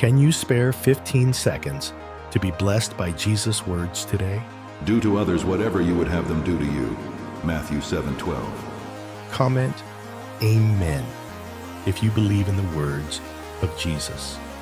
Can you spare 15 seconds to be blessed by Jesus' words today? Do to others whatever you would have them do to you. Matthew 7:12. Comment Amen if you believe in the words of Jesus.